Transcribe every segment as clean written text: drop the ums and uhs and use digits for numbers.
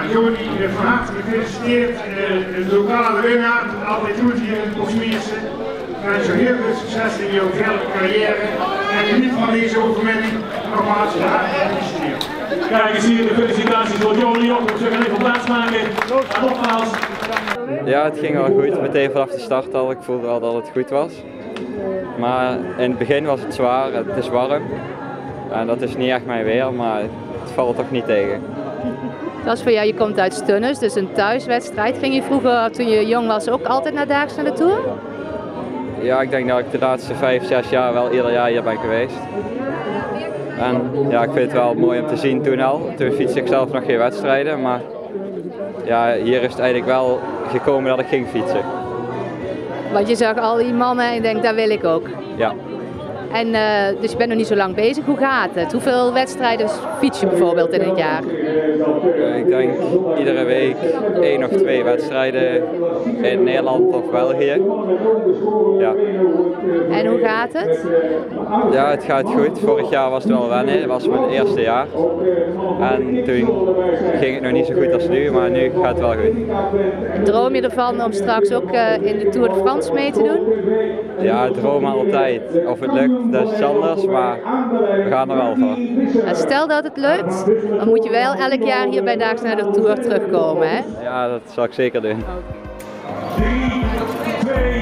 Joni, van harte gefeliciteerd. De lokale winnaar, altijd goed hier in het Boksmeerse. Ik wens je heel veel succes in je verdere carrière. En geniet van deze overwinning. Nogmaals, van harte gefeliciteerd. Kijk eens hier de felicitaties voor Joni op. We zullen even plaatsmaken. Nogmaals. Ja, het ging wel goed. Meteen vanaf de start al. Ik voelde al dat het goed was. Maar in het begin was het zwaar. Het is warm. En dat is niet echt mijn weer, maar het valt toch niet tegen. Dat is voor jou, je komt uit Stunnes, dus een thuiswedstrijd. Ging je vroeger, toen je jong was, ook altijd naar Daags naar de Tour? Ja, ik denk dat ik de laatste 5, 6 jaar wel ieder jaar hier ben geweest. En ja, ik vind het wel mooi om te zien toen al. Toen fietste ik zelf nog geen wedstrijden, maar ja, hier is het eigenlijk wel gekomen dat ik ging fietsen. Want je zag al die mannen en je denkt, daar wil ik ook. Ja. En dus je bent nog niet zo lang bezig. Hoe gaat het? Hoeveel wedstrijden fiets je bijvoorbeeld in het jaar? Ik denk iedere week 1 of 2 wedstrijden in Nederland of België. Ja. En hoe gaat het? Ja, het gaat goed. Vorig jaar was het wel wennen. Het was mijn eerste jaar. En toen ging het nog niet zo goed als nu, maar nu gaat het wel goed. Droom je ervan om straks ook in de Tour de France mee te doen? Ja, ik droom altijd. Of het lukt, dat is iets anders, maar we gaan er wel voor. Nou, stel dat het lukt, dan moet je wel elk jaar hier bij Daags naar de Tour terugkomen, hè? Ja, dat zal ik zeker doen. 3, 2, 1.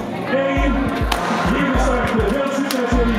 Hier is het. Heel succes jullie.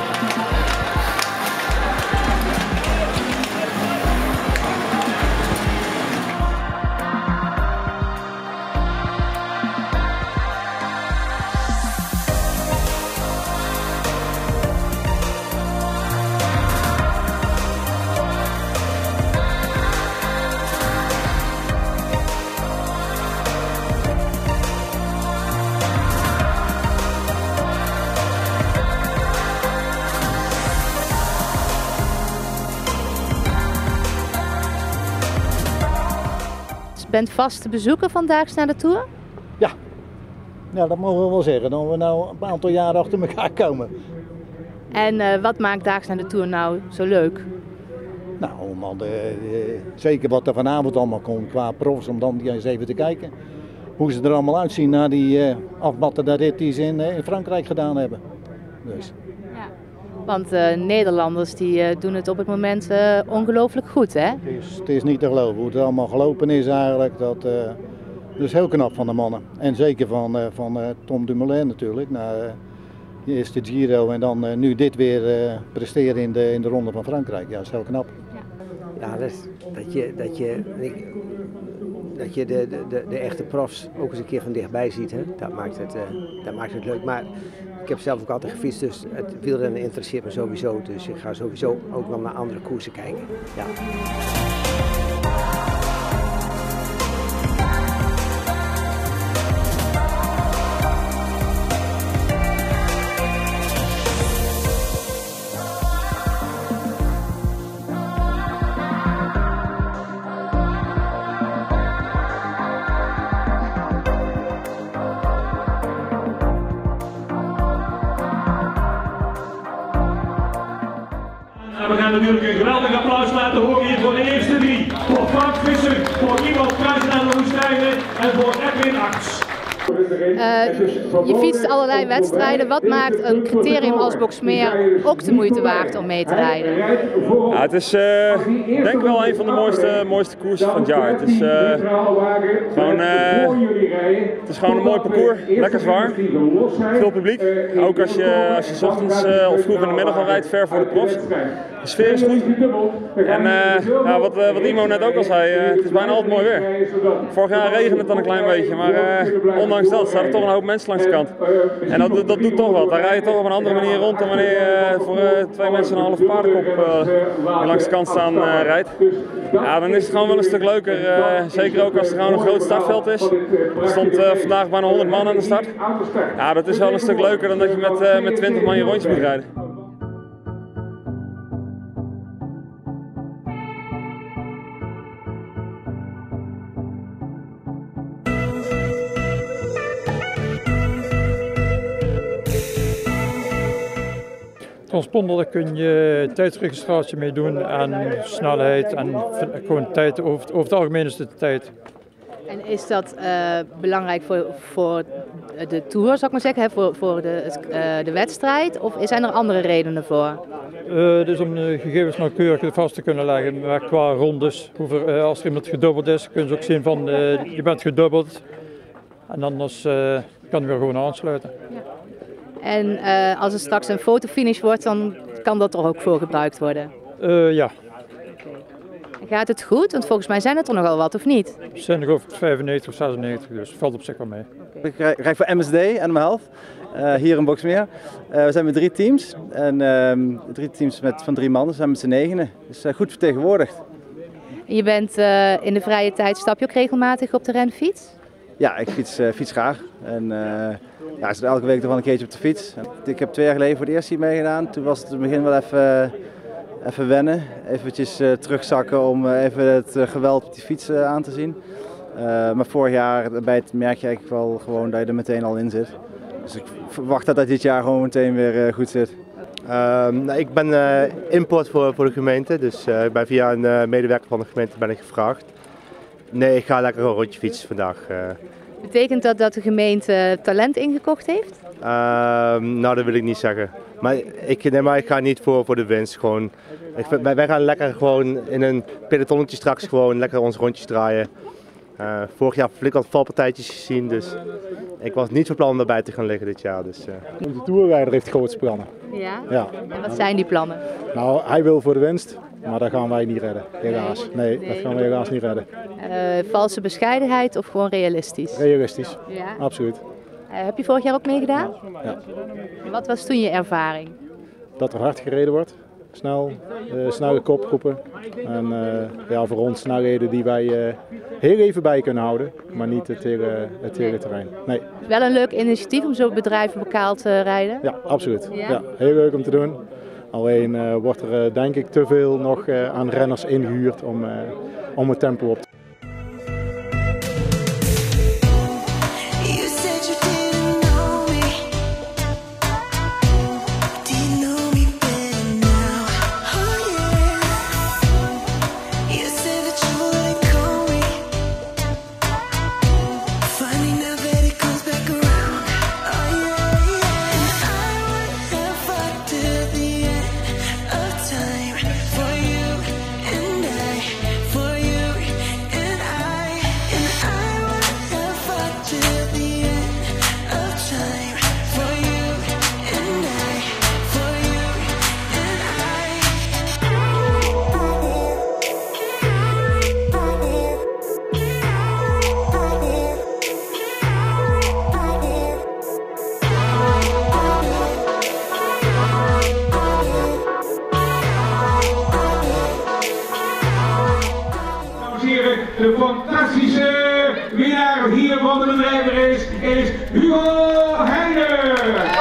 Je bent vaste bezoeker van Daags naar de Tour? Ja, nou, dat mogen we wel zeggen. Dat we nou een aantal jaren achter elkaar komen. En wat maakt Daags naar de Tour nou zo leuk? Nou, zeker wat er vanavond allemaal komt qua profs, om dan eens even te kijken. Hoe ze er allemaal uitzien na die afmattende rit die ze in Frankrijk gedaan hebben. Dus. Ja. Want Nederlanders die doen het op het moment ongelooflijk goed, hè? Het is niet te geloven hoe het allemaal gelopen is eigenlijk. Dat is heel knap van de mannen. En zeker van Tom Dumoulin natuurlijk. Eerst de Giro en dan nu dit weer presteren in de Ronde van Frankrijk. Ja, dat is heel knap. Ja, dat je de echte profs ook eens een keer van dichtbij ziet. Hè? Dat maakt het leuk. Maar ik heb zelf ook altijd gefietst, dus het wielrennen interesseert me sowieso. Dus ik ga sowieso ook wel naar andere koersen kijken. Ja. En we gaan natuurlijk een geweldig applaus laten horen hier voor de eerste 3. Voor Frank Visser, voor Ivo Kruijsen aan de Woestijnen en voor Edwin Arts. Je fietst allerlei wedstrijden. Wat maakt een criterium als Boksmeer ook de moeite waard om mee te rijden? Ja, het is denk ik wel een van de mooiste koersen van het jaar. Het is gewoon een mooi parcours, lekker zwaar, veel publiek. Ook als je 's ochtends of vroeg in de middag al rijdt, ver voor de profs. De sfeer is goed. En ja, wat Imo net ook al zei, het is bijna altijd mooi weer. Vorig jaar regende het dan een klein beetje, maar ondanks dat staat er toch een hoop mensen langs de kant. En dat doet toch wat. Daar rij je toch op een andere manier rond dan wanneer je voor 2 mensen een half paardenkop langs de kant staan rijdt. Ja, dan is het gewoon wel een stuk leuker. Zeker ook als er gewoon een groot startveld is. Er stond vandaag bijna 100 man aan de start. Ja, dat is wel een stuk leuker dan dat je met 20 man je rondjes moet rijden. transponder, daar kun je tijdsregistratie mee doen en snelheid en gewoon tijd. Over het algemeen is het de tijd. En is dat belangrijk voor de Tour, zou ik maar zeggen, hè? Voor de wedstrijd? Of zijn er andere redenen voor? Dus om de gegevens nauwkeurig vast te kunnen leggen, maar qua rondes. Als er iemand gedubbeld is, kunnen ze ook zien van je bent gedubbeld. En anders kan je weer gewoon aansluiten. Ja. En als er straks een fotofinish wordt, dan kan dat er ook voor gebruikt worden? Ja. Gaat het goed? Want volgens mij zijn het er nogal wat, of niet? Het zijn er over 95 of 96, dus het valt op zich wel mee. Ik rijd voor MSD, Animal Health, hier in Boxmeer. We zijn met 3 teams, en 3 teams van 3 mannen, we zijn met z'n 9. Dus goed vertegenwoordigd. Je bent in de vrije tijd, stap je ook regelmatig op de renfiets? Ja, ik fiets graag. En ja, ik zit elke week toch wel een keertje op de fiets. Ik heb 2 jaar geleden voor het eerst hier meegedaan. Toen was het in het begin wel even wennen, eventjes terugzakken om even het geweld op die fiets aan te zien. Maar vorig jaar merk je eigenlijk wel gewoon dat je er meteen al in zit. Dus ik verwacht dat dit jaar gewoon meteen weer goed zit. Ik ben import voor de gemeente, dus ik ben via een medewerker van de gemeente ben ik gevraagd. Nee, ik ga lekker een rondje fietsen vandaag. Betekent dat dat de gemeente talent ingekocht heeft? Nou, dat wil ik niet zeggen. Maar ik ga niet voor de winst. Gewoon, wij gaan lekker gewoon in een pelotonnetje straks gewoon lekker onze rondjes draaien. Vorig jaar flink wat valpartijtjes gezien, dus ik was niet van plan om erbij te gaan liggen dit jaar. Dus, Onze toerrijder heeft grote plannen. Ja? Ja? En wat zijn die plannen? Nou, hij wil voor de winst, maar dat gaan wij niet redden, helaas. Nee, dat gaan we helaas niet redden. Valse bescheidenheid of gewoon realistisch? Realistisch, ja? Absoluut. Heb je vorig jaar ook meegedaan? Ja. Wat was toen je ervaring? Dat er hard gereden wordt, snel, snelle kopgroepen. En ja, voor ons snelheden die wij heel even bij kunnen houden, maar niet het hele terrein. Nee. Wel een leuk initiatief om zo'n bedrijf lokaal te rijden? Ja, absoluut. Ja? Ja, heel leuk om te doen. Alleen wordt er denk ik te veel nog aan renners ingehuurd om het tempo op te De fantastische winnaar hier van de bedrijvenrace is Hugo Heijnen.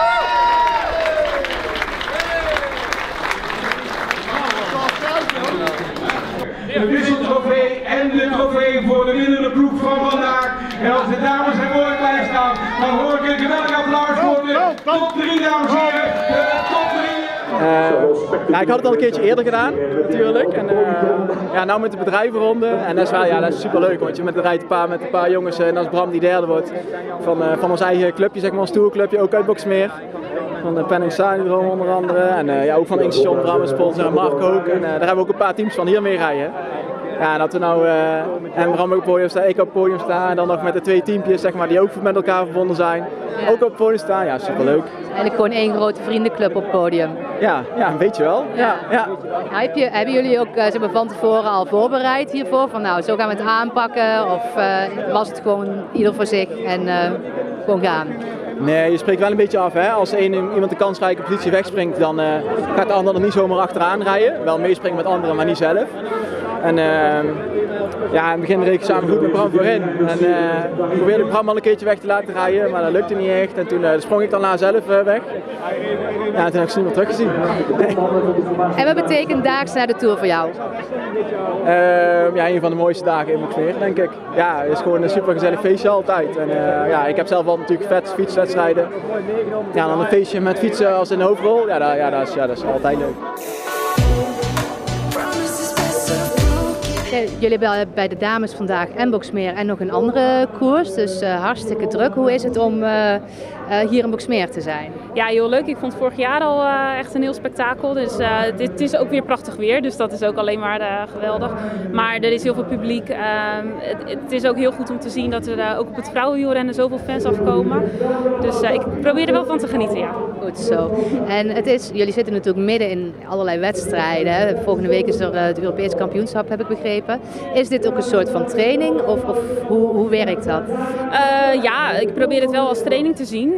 De wisseltrofee en de trofee voor de winnende ploeg van vandaag. En als de dames er mooi bij staan, dan hoor ik een geweldig applaus voor de top 3, dames en heren. De top 3. Ja, ik had het al een keertje eerder gedaan, natuurlijk. En ja, nou met de bedrijvenronde. En dat is wel, ja, dat is super leuk, want je rijdt met een paar jongens. En als Bram die derde wordt van ons eigen clubje, zeg maar, ons tourclubje, ook uit Boxmeer. Van de Penning Syndrome onder andere. En ja, ook van Inkstation, Bram en sponsor en Mark ook. En daar hebben we ook een paar teams van hier mee rijden. Ja, en dat we nou en Bram op het podium staan, ik op het podium staan. En dan nog met de 2 teampjes, zeg maar, die ook met elkaar verbonden zijn. Ja. Ook op het podium staan, ja, superleuk. Eigenlijk gewoon één grote vriendenclub op het podium. Ja, een beetje wel. Ja. Nou, hebben jullie ook zeg maar, van tevoren al voorbereid hiervoor? Van nou, zo gaan we het aanpakken? Of was het gewoon ieder voor zich en gewoon gaan? Nee, je spreekt wel een beetje af. Hè? Als iemand de kansrijke positie wegspringt, dan gaat de ander er niet zomaar achteraan rijden. Wel meespringen met anderen, maar niet zelf. En ja, in het begin reed ik samen goed met Bram voorin. En probeerde ik Bram al een keertje weg te laten rijden, maar dat lukte niet echt. En toen sprong ik daarna zelf weg. Ja, en toen heb ik ze niet meer teruggezien. En wat betekent daags naar de Tour voor jou? Ja, een van de mooiste dagen in Boxmeer, denk ik. Ja, het is gewoon een super gezellig feestje altijd. En ja, ik heb zelf al natuurlijk fietswedstrijden. Ja, dan een feestje met fietsen als in de hoofdrol. Ja, dat is altijd leuk. Jullie hebben bij de dames vandaag en Boxmeer en nog een andere koers, dus hartstikke druk. Hoe is het om hier in Boxmeer te zijn? Ja, heel leuk. Ik vond het vorig jaar al echt een heel spektakel. Dus dit is ook weer prachtig weer, dus dat is ook alleen maar geweldig. Maar er is heel veel publiek. Het is ook heel goed om te zien dat er ook op het vrouwenwielrennen zoveel fans afkomen. Dus ik probeer er wel van te genieten, ja. Goed zo. En jullie zitten natuurlijk midden in allerlei wedstrijden. Volgende week is er het Europees kampioenschap, heb ik begrepen. Is dit ook een soort van training of hoe werkt dat? Ja, ik probeer het wel als training te zien.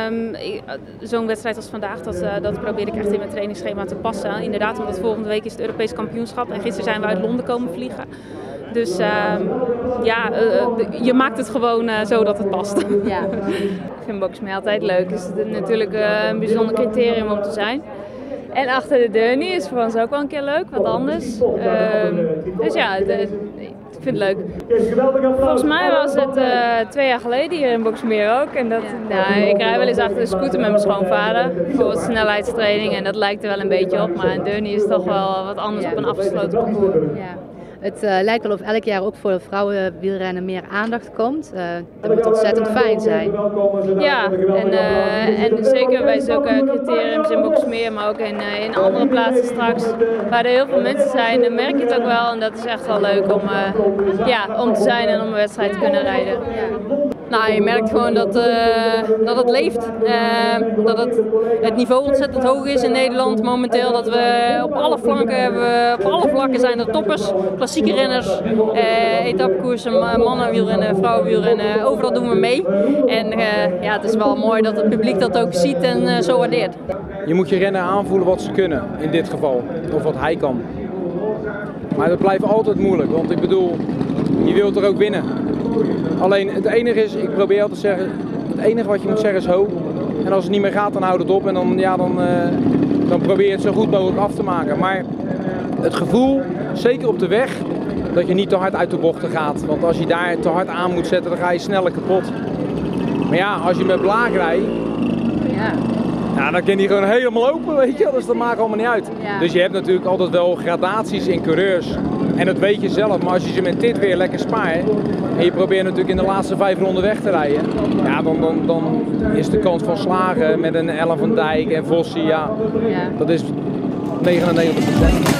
Zo'n wedstrijd als vandaag, dat probeer ik echt in mijn trainingsschema te passen. Inderdaad, omdat volgende week is het Europees kampioenschap en gisteren zijn we uit Londen komen vliegen. Dus ja, je maakt het gewoon zo dat het past. Ja. Ik vind Boxmeer altijd leuk. Dus het is natuurlijk een bijzonder criterium om te zijn. En achter de deur is voor ons ook wel een keer leuk, wat anders. Dus ja, ik vind het leuk. Volgens mij was het 2 jaar geleden hier in Boxmeer ook. En ik rij wel eens achter de scooter met mijn schoonvader voor wat snelheidstraining. En dat lijkt er wel een beetje op, maar in Deurne is toch wel wat anders op een afgesloten parcours. Ja. Het lijkt wel of elk jaar ook voor vrouwenwielrennen meer aandacht komt. Dat moet ontzettend fijn zijn. Ja, en zeker bij zulke criteriums in Boxmeer, maar ook in andere plaatsen straks, waar er heel veel mensen zijn, dan merk je het ook wel. En dat is echt wel leuk om te zijn en om een wedstrijd te kunnen rijden. Ja. Nou, je merkt gewoon dat het leeft, dat het niveau ontzettend hoog is in Nederland momenteel. Dat we op alle vlakken zijn er toppers, klassieke renners, etappekoersen, mannenwielrennen, vrouwenwielrennen, overal doen we mee. En ja, het is wel mooi dat het publiek dat ook ziet en zo waardeert. Je moet je renner aanvoelen wat ze kunnen in dit geval, of wat hij kan. Maar dat blijft altijd moeilijk, want ik bedoel, je wilt er ook winnen. Alleen het enige is, ik probeer altijd te zeggen, het enige wat je moet zeggen is ho. En als het niet meer gaat, dan houd het op en dan probeer je het zo goed mogelijk af te maken. Maar het gevoel, zeker op de weg, dat je niet te hard uit de bochten gaat. Want als je daar te hard aan moet zetten, dan ga je sneller kapot. Maar ja, als je met Blaak rijdt, ja, dan kan die gewoon helemaal open, weet je. Dus dat maakt allemaal niet uit. Ja. Dus je hebt natuurlijk altijd wel gradaties in coureurs. En dat weet je zelf, maar als je ze met dit weer lekker spaart en je probeert natuurlijk in de laatste 5 ronden weg te rijden, ja, dan is de kans van slagen met een Ellen van Dijk en Vossi, ja, dat is 99%.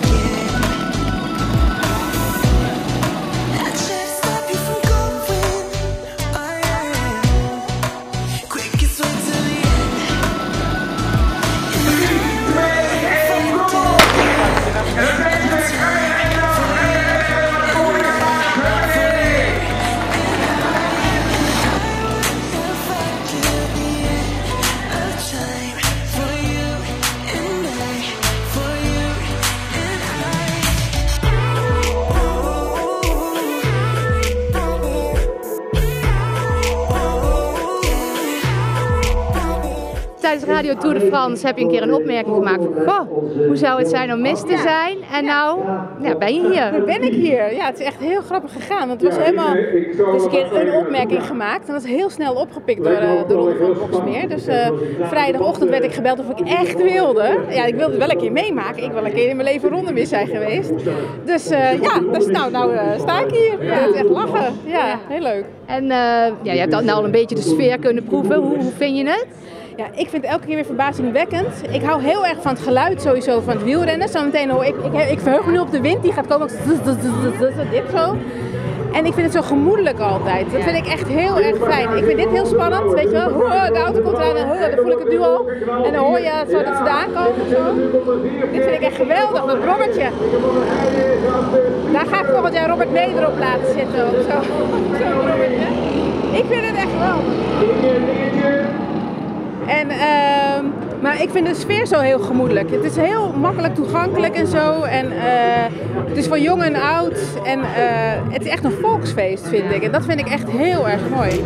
Tijdens Radio Tour de France heb je een keer een opmerking gemaakt van, goh, hoe zou het zijn om mis te zijn? En nou, ja, ben je hier. Nu ben ik hier. Ja, het is echt heel grappig gegaan. Het was helemaal, dus een keer een opmerking gemaakt en dat is heel snel opgepikt door de Ronde van Boxmeer. Dus vrijdagochtend werd ik gebeld of ik echt wilde. Ja, ik wilde wel een keer meemaken. Ik wil een keer in mijn leven rondemis zijn geweest. Dus ja, dus nou sta ik hier. Ja, het is echt lachen. Ja, heel leuk. En ja, je hebt nou al een beetje de sfeer kunnen proeven. Hoe vind je het? Ja, ik vind het elke keer weer verbazingwekkend. Ik hou heel erg van het geluid sowieso van het wielrennen. Zometeen hoor ik verheug me nu op de wind, die gaat komen. Dit zo. En ik vind het zo gemoedelijk altijd. Dat vind ik echt heel erg fijn. Ik vind dit heel spannend, weet je wel. De auto komt eraan en dan voel ik het nu al. En dan hoor je zo dat ze daar komen. Zo. Dit vind ik echt geweldig, dat Robertje. Daar ga ik volgend jaar Robert Meder op laten zitten. Zo Robertje. Ik vind het echt geweldig. En, maar Nou, ik vind de sfeer zo heel gemoedelijk. Het is heel makkelijk toegankelijk en zo. En het is voor jong en oud. En het is echt een volksfeest, vind ik. En dat vind ik echt heel erg mooi.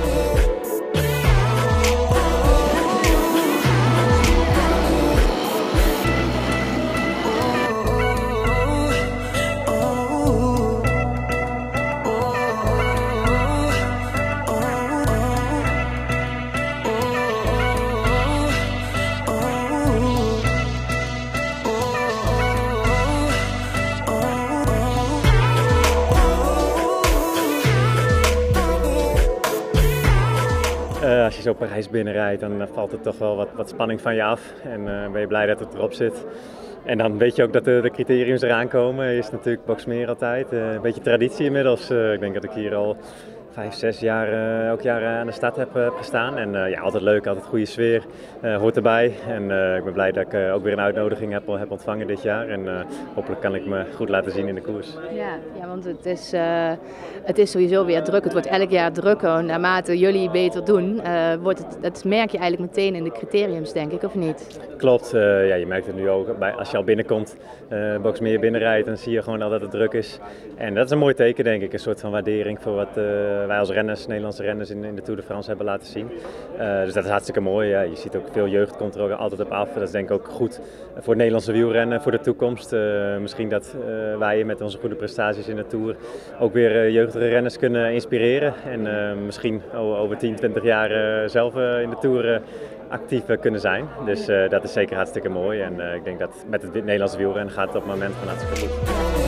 Als je zo Parijs binnenrijdt, dan valt er toch wel wat spanning van je af en ben je blij dat het erop zit. En dan weet je ook dat de criteriums eraan komen. Er is natuurlijk Boxmeer altijd, een beetje traditie inmiddels. Ik denk dat ik hier al 5, 6 jaar elk jaar aan de start heb gestaan. En ja, altijd leuk, altijd goede sfeer, hoort erbij. En ik ben blij dat ik ook weer een uitnodiging heb ontvangen dit jaar. En hopelijk kan ik me goed laten zien in de koers. Ja, want het is sowieso weer druk. Het wordt elk jaar drukker. Naarmate jullie beter doen, dat merk je eigenlijk meteen in de criteriums, denk ik, of niet? Klopt, ja, je merkt het nu ook als je al binnenkomt, Boxmeer binnenrijdt, dan zie je gewoon al dat het druk is. En dat is een mooi teken, denk ik, een soort van waardering voor wat wij als renners, Nederlandse renners in de Tour de France hebben laten zien. Dus dat is hartstikke mooi. Ja. Je ziet ook veel jeugd komt er ook altijd op af. Dat is denk ik ook goed voor het Nederlandse wielrennen, voor de toekomst. Misschien dat wij met onze goede prestaties in de Tour ook weer jeugdige renners kunnen inspireren. En misschien over 10, 20 jaar zelf in de Tour actief kunnen zijn. Dus dat is zeker hartstikke mooi. En ik denk dat met het Nederlandse wielrennen gaat het op het moment van hartstikke goed.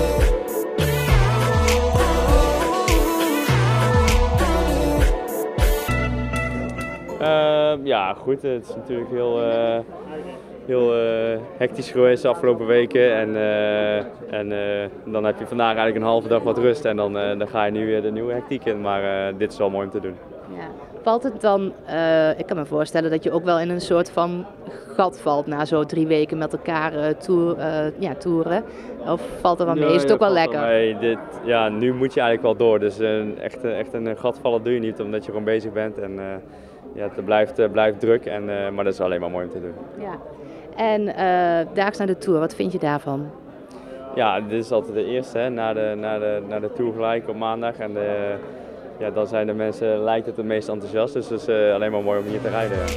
Ja, goed. Het is natuurlijk heel hectisch geweest de afgelopen weken. En dan heb je vandaag eigenlijk een halve dag wat rust en dan ga je nu weer de nieuwe hectiek in. Maar dit is wel mooi om te doen. Ja. Valt het dan, ik kan me voorstellen dat je ook wel in een soort van gat valt na zo 3 weken met elkaar toeren. Of valt er wel mee? Is het ook wel lekker? Ja, nu moet je eigenlijk wel door. Dus echt een gat vallen doe je niet omdat je gewoon bezig bent. En ja, het blijft druk, maar dat is alleen maar mooi om te doen. Ja. En daags naar de Tour, wat vind je daarvan? Ja, dit is altijd de eerste, hè, na de Tour gelijk op maandag. En ja, dan zijn de mensen, lijkt het meest enthousiast, dus het is alleen maar mooi om hier te rijden. Ja.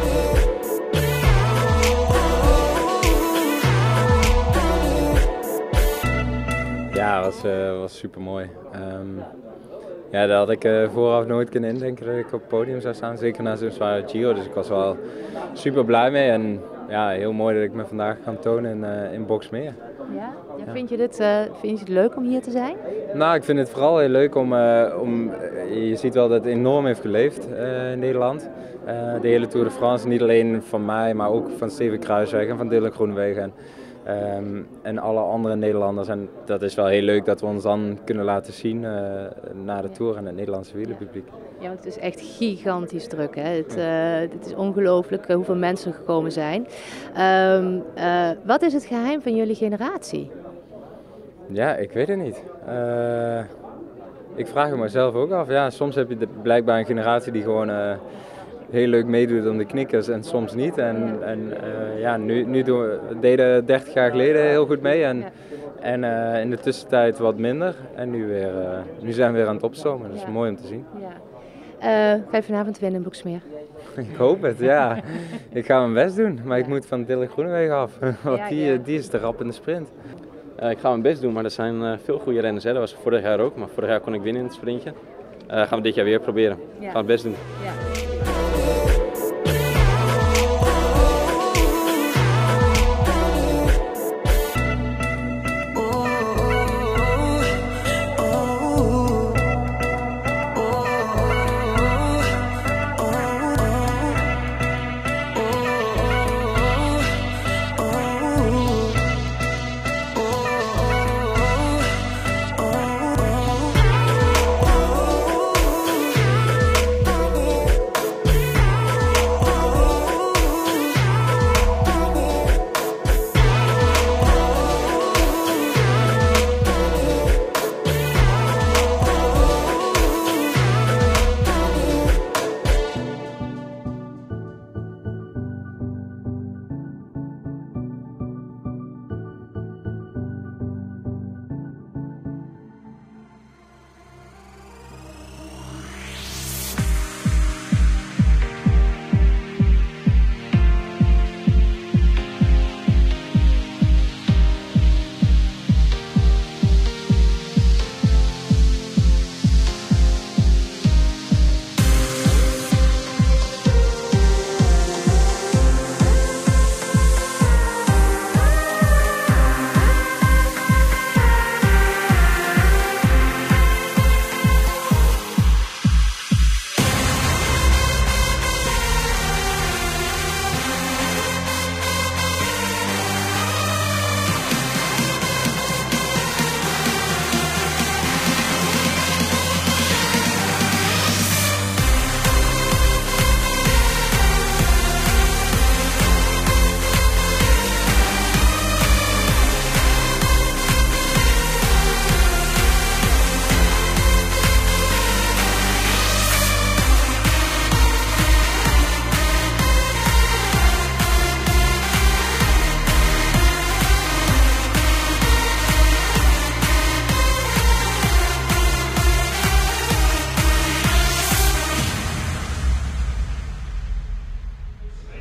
Ja, het was super mooi. Ja, daar had ik vooraf nooit kunnen indenken dat ik op het podium zou staan, zeker na zo'n zware Giro. Dus ik was wel super blij mee en ja, heel mooi dat ik me vandaag kan tonen in Boxmeer. Ja? Vind je het leuk om hier te zijn? Nou, ik vind het vooral heel leuk om je ziet wel dat het enorm heeft geleefd in Nederland. De hele Tour de France, niet alleen van mij, maar ook van Steven Kruijswijk en van Dylan Groenewegen. En alle andere Nederlanders. En dat is wel heel leuk dat we ons dan kunnen laten zien na de Tour en het Nederlandse wielerpubliek. Ja, want het is echt gigantisch druk. Hè? Het is ongelooflijk hoeveel mensen gekomen zijn. Wat is het geheim van jullie generatie? Ja, ik weet het niet. Ik vraag het mezelf ook af. Ja, soms heb je blijkbaar een generatie die gewoon heel leuk meedoet om de knikkers en soms niet. En ja, nu deden 30 jaar geleden heel goed mee en in de tussentijd wat minder. En nu zijn we weer aan het opstomen, dat is mooi om te zien. Ja. Ga je vanavond winnen in Boxmeer? Ik hoop het, ja. Ik ga mijn best doen, maar ik moet van Dylan Groenewegen af, want die is te rap in de sprint. Ik ga mijn best doen, maar er zijn veel goede renners. Hè. Dat was vorig jaar ook, maar vorig jaar kon ik winnen in het sprintje. Gaan we dit jaar weer proberen. Ja. Gaan we het best doen. Ja.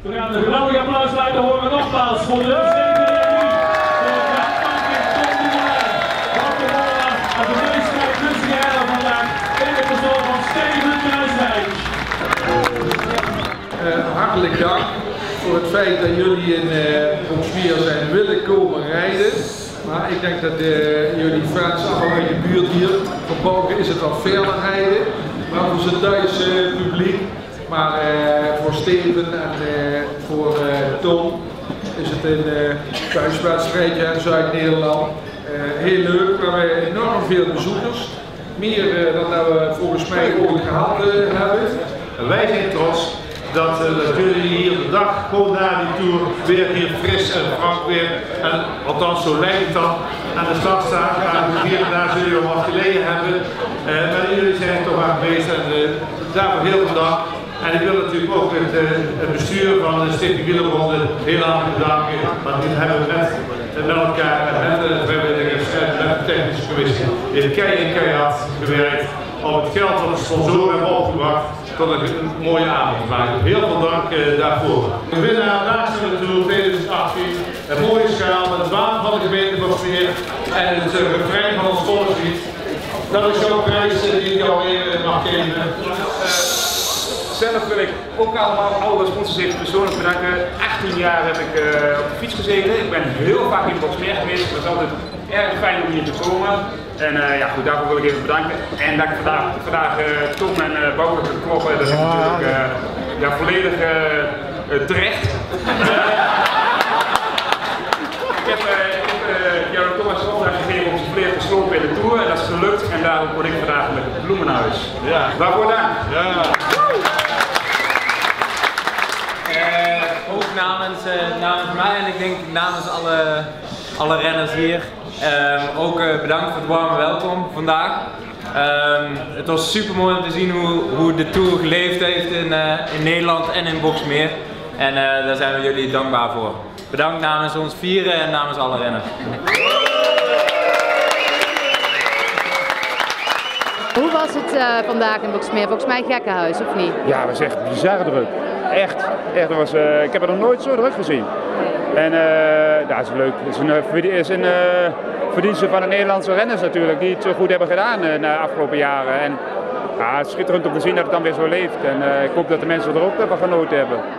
We gaan een geweldig applaus laten horen nogmaals voor de hartelijk dank voor het feit dat jullie in Boxmeer zijn willen komen rijden. Maar ik denk dat jullie fans allemaal uit de buurt hier, voor Balken is het al verder rijden. Maar voor zijn Duitse publiek, maar voor Steven en voor Tom is het een thuiswedstrijdje in Zuid-Nederland. Heel leuk, maar we hebben enorm veel bezoekers. Meer dan dat we volgens mij ooit gehad hebben. Wij zijn trots dat jullie hier de dag gewoon na die tour weer hier fris en frank weer, en althans zo lijkt het dan, aan de stad staan. Hier en daar zullen jullie wat geleden hebben, maar jullie zijn toch aanwezig en daarvoor heel veel dank. En ik wil natuurlijk ook het bestuur van de Stichting Wielerronde heel hartelijk bedanken, want dit hebben we met elkaar, met de vrijwilligers en met de technische commissie in keihard gewerkt om het geld van de sponsoren hebben opgebracht tot een mooie avond te maken. Heel veel dank daarvoor. De winnaar laatste van de Tour 2018, een mooie schaal, het wapen van de gemeente Boxmeer en het refrein van ons volkslied. Dat is jouw prijs die ik jou weer mag geven. Zelf wil ik ook allemaal alle sponsors even persoonlijk bedanken. 18 jaar heb ik op de fiets gezeten. Ik ben heel vaak in Boxmeer geweest. Het is altijd erg fijn om hier te komen. En ja, goed, daarvoor wil ik even bedanken. En dat ik vandaag Tom en Bouke kan kloppen, dat is natuurlijk ja, volledig terecht. Ik heb Johan Thomas een opdracht gegeven om zijn vleer te slopen in de Tour en dat is gelukt. En daarom word ik vandaag met het bloemenhuis. Ja. Waarvoor dank. Ja. Ook namens mij en ik denk namens alle renners hier. Ook bedankt voor het warme welkom vandaag. Het was super mooi om te zien hoe de Tour geleefd heeft in Nederland en in Boxmeer. En daar zijn we jullie dankbaar voor. Bedankt namens ons vieren en namens alle renners. Hoe was het vandaag in Boxmeer? Volgens mij gekkenhuis, of niet? Ja, dat was echt bizar druk. Echt. Ik heb het nog nooit zo druk gezien. En dat is leuk. Het is een verdienste van de Nederlandse renners natuurlijk, die het zo goed hebben gedaan de afgelopen jaren. En ja, het is schitterend om te zien dat het dan weer zo leeft. En ik hoop dat de mensen er ook van genoten hebben.